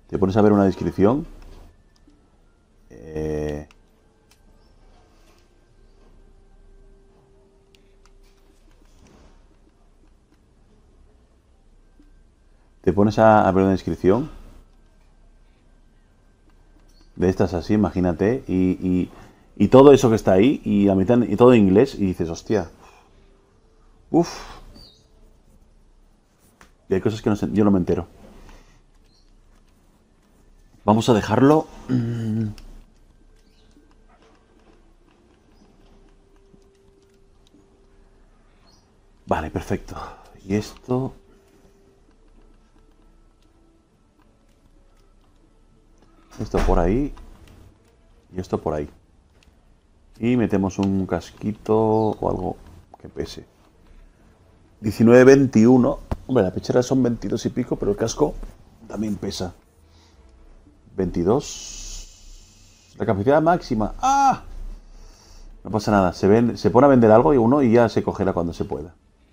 Te pones a ver una descripción. Eh, Te pones a ver una descripción de estas así, imagínate, y todo eso que está ahí, y a mitad, y todo en inglés, y dices, hostia, uff, y hay cosas que yo no me entero. Vamos a dejarlo. Vale, perfecto. Y esto por ahí, y esto por ahí. Y metemos un casquito o algo que pese. 19-21. Hombre, la pechera son 22 y pico, pero el casco también pesa. 22. La capacidad máxima. ¡Ah! No pasa nada. Se pone a vender algo y uno y ya se cogerá cuando se pueda.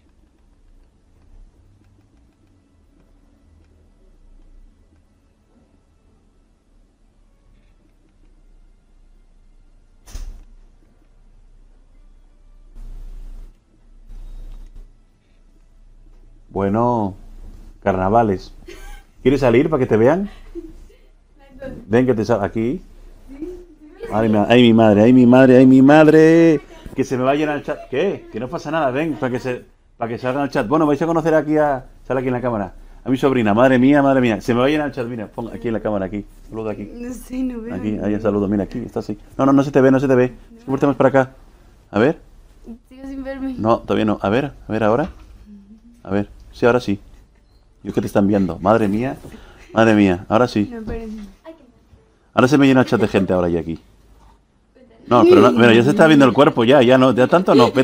Bueno, carnavales. ¿Quieres salir para que te vean? Ven que te sal aquí. Madre mía, ay mi madre, ay mi madre, ay mi madre. Que se me va a llenar el chat. ¿Qué? Que no pasa nada, ven, para que salga el chat. Bueno, vais a conocer aquí sale aquí en la cámara. A mi sobrina, madre mía, madre mía. Se me va a llenar el chat, mira, pon aquí en la cámara, aquí. Saluda aquí. No sé, no veo. Aquí, ahí saludo, mira aquí, está así. No, no, no se te ve, no se te ve. Es que volteamos para acá. A ver. Sigo sin verme. No, todavía no. A ver ahora. A ver, sí, ahora sí. Yo que te están viendo. Madre mía, ahora sí. No, espérenme. Ahora se me llena el chat de gente ahora y aquí. No, pero no, mira, ya se está viendo el cuerpo, ya no, ya tanto no.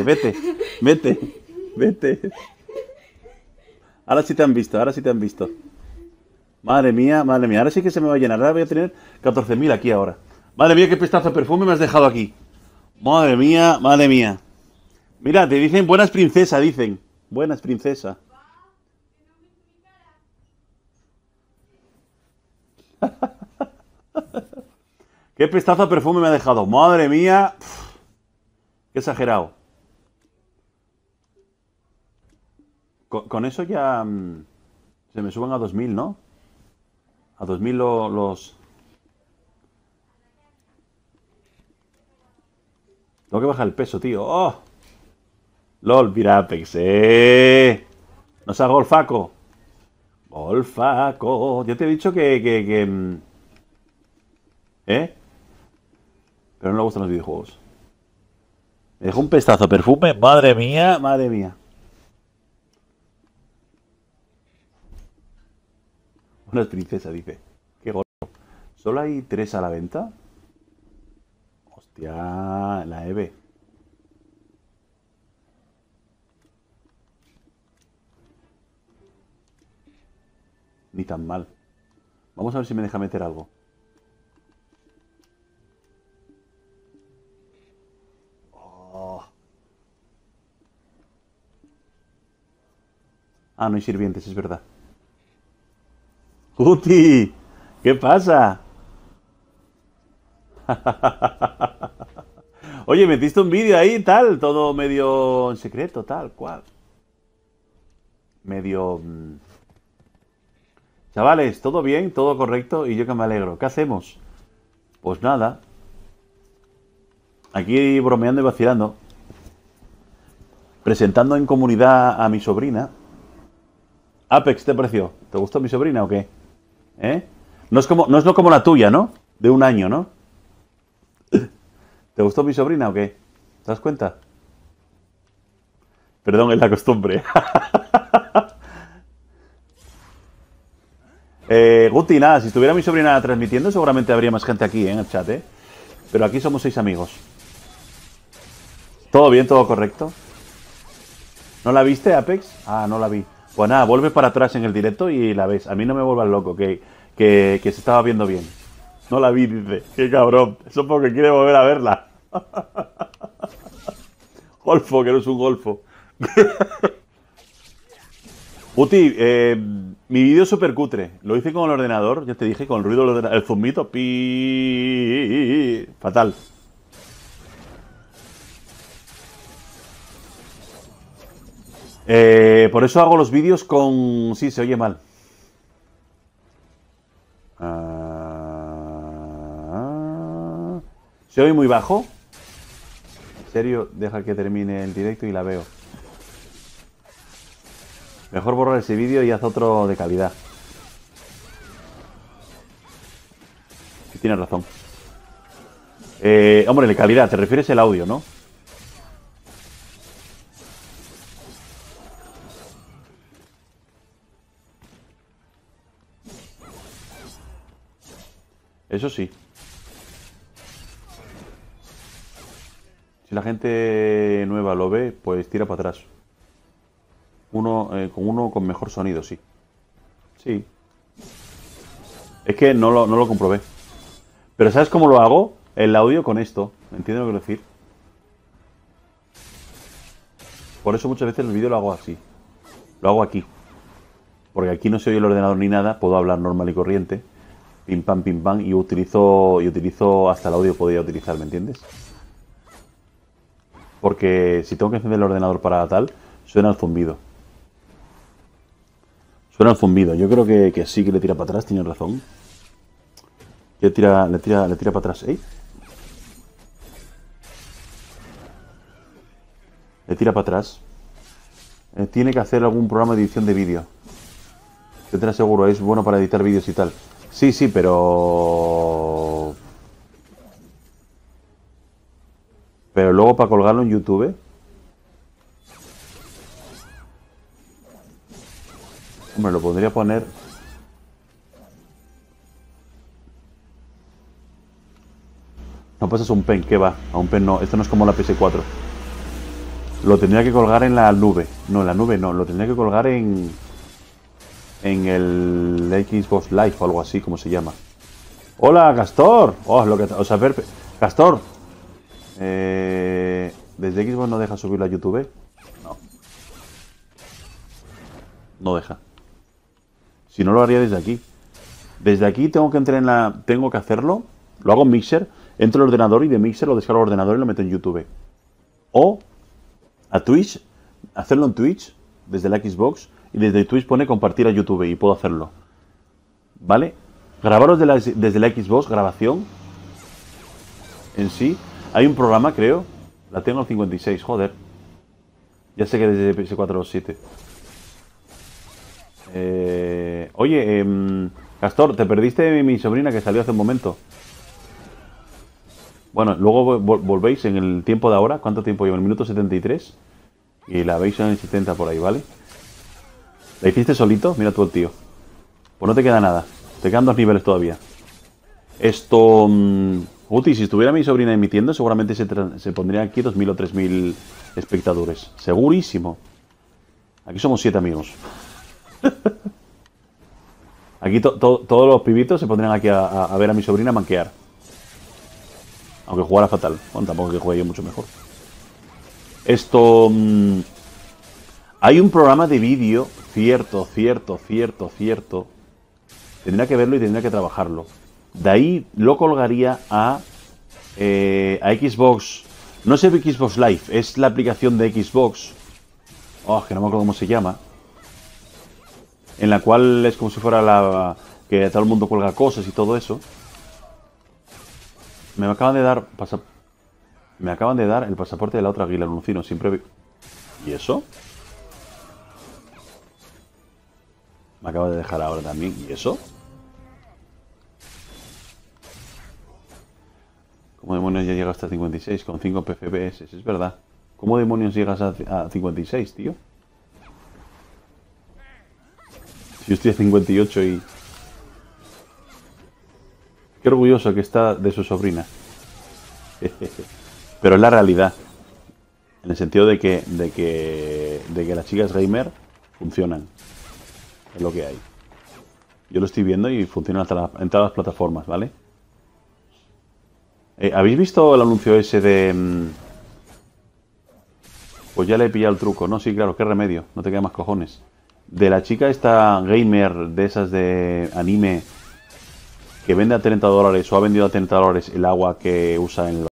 Vete. Ahora sí te han visto, Madre mía, ahora sí que se me va a llenar. Ahora voy a tener 14.000 aquí ahora. Madre mía, qué pestazo de perfume me has dejado aquí. Madre mía. Mira, te dicen buenas princesa, dicen. Buenas princesa. Qué pestazo de perfume me ha dejado. Madre mía. Qué exagerado. Con eso ya se me suben a 2.000, ¿no? A 2.000 los... Tengo que bajar el peso, tío. ¡Oh! LOL, mira Apex, No seas golfaco. Golfaco. Yo te he dicho ¿eh? Pero no le gustan los videojuegos. Me dejó un pestazo de perfume. Madre mía. Una princesa, dice. Qué gordo. ¿Solo hay 3 a la venta? Hostia, la EVE. Ni tan mal. Vamos a ver si me deja meter algo. Oh. Ah, no hay sirvientes, es verdad. ¡Uti! ¿Qué pasa? Oye, metiste un vídeo ahí, tal, todo medio en secreto, tal, cual. Medio... Chavales, todo bien, todo correcto y yo que me alegro. ¿Qué hacemos? Pues nada. Aquí bromeando y vacilando. Presentando en comunidad a mi sobrina. Apex, ¿te pareció? ¿Te gustó mi sobrina o qué? ¿Eh? No es como la tuya, ¿no? De un año, ¿no? ¿Te gustó mi sobrina o qué? ¿Te das cuenta? Perdón, es la costumbre. Guti, nada, si estuviera mi sobrina transmitiendo, seguramente habría más gente aquí, en el chat, ¿eh? Pero aquí somos 6 amigos. ¿Todo bien, todo correcto? ¿No la viste, Apex? Ah, no la vi. Pues nada, vuelve para atrás en el directo y la ves. A mí no me vuelvas loco, que se estaba viendo bien. No la vi, dice. Qué cabrón. Eso porque quiere volver a verla. Golfo, que no es un golfo. Uti, mi vídeo es súper cutre. Lo hice con el ordenador, ya te dije, con el ruido del ordenador. El zumito, pi. Fatal. Por eso hago los vídeos con... Sí, se oye mal. ¿Se oye muy bajo? En serio, deja que termine el directo y la veo. Mejor borrar ese vídeo y haz otro de calidad. Sí, tienes razón. Hombre, de calidad, te refieres al audio, ¿no? Eso sí. Si la gente nueva lo ve, pues tira para atrás. Uno con mejor sonido, sí. Sí. Es que no lo comprobé. Pero ¿sabes cómo lo hago? El audio con esto. ¿Entiendes lo que quiero decir? Por eso muchas veces el vídeo lo hago así. Lo hago aquí. Porque aquí no se oye el ordenador ni nada. Puedo hablar normal y corriente. Pim pam, y utilizo hasta el audio podría utilizar, ¿me entiendes? Porque si tengo que encender el ordenador para tal, suena el zumbido. Suena el zumbido. Yo creo que sí que le tira para atrás, tienes razón. Le tira para atrás, ¿eh? Le tira para atrás. Tiene que hacer algún programa de edición de vídeo. Yo te lo aseguro, es bueno para editar vídeos y tal. Sí, pero... Pero luego para colgarlo en YouTube... Hombre, lo podría poner... No pasas un pen, ¿qué va? A un pen no, esto no es como la PS4. Lo tendría que colgar en la nube. No, en la nube no, lo tendría que colgar en el Xbox Live o algo así, como se llama. Hola, Castor. Oh, lo que... O sea, ver... Castor. ¿Desde Xbox no deja subirlo a YouTube? No. No deja. Si no, lo haría desde aquí. Desde aquí tengo que entrar en la... Tengo que hacerlo. Lo hago en Mixer. Entro al ordenador y de Mixer lo descargo al ordenador y lo meto en YouTube. O a Twitch. Hacerlo en Twitch. Desde la Xbox. Y desde Twitch pone compartir a YouTube. Y puedo hacerlo. ¿Vale? Grabaros desde la Xbox. Grabación. En sí. Hay un programa, creo. La tengo al 56. Joder. Ya sé que desde PS4 a los 7. Oye, Castor, te perdiste mi sobrina que salió hace un momento. Bueno, luego volvéis en el tiempo de ahora. ¿Cuánto tiempo lleva? El minuto 73. Y la veis en el 70 por ahí, ¿vale? ¿La hiciste solito? Mira tú el tío. Pues no te queda nada. Te quedan 2 niveles todavía. Esto... Uti, si estuviera mi sobrina emitiendo, seguramente se pondrían aquí 2.000 o 3.000 espectadores. Segurísimo. Aquí somos 7 amigos. Aquí todos los pibitos se pondrían aquí a ver a mi sobrina manquear. Aunque jugara fatal. Bueno, tampoco que juegue yo mucho mejor. Esto... hay un programa de vídeo, cierto. Tendría que verlo y tendría que trabajarlo. De ahí lo colgaría a Xbox. No sé Xbox Live, es la aplicación de Xbox. Oh, que no me acuerdo cómo se llama. En la cual es como si fuera la... que todo el mundo cuelga cosas y todo eso. Me acaban de dar... Me acaban de dar el pasaporte de la otra águila, Lucino. Siempre... ¿Y eso? Me acaba de dejar ahora también. ¿Y eso? ¿Cómo demonios ya llegas hasta 56 con 5 PFPS? Es verdad. ¿Cómo demonios llegas a 56, tío? Si yo estoy a 58 y... Qué orgulloso que está de su sobrina. Pero es la realidad. En el sentido de que las chicas gamer funcionan. Es lo que hay. Yo lo estoy viendo y funciona en todas las plataformas, ¿vale? ¿Habéis visto el anuncio ese de... Pues ya le he pillado el truco, ¿no? Sí, claro, qué remedio. No te queda más cojones. De la chica esta gamer de esas de anime que vende a $30 o ha vendido a $30 el agua que usa en el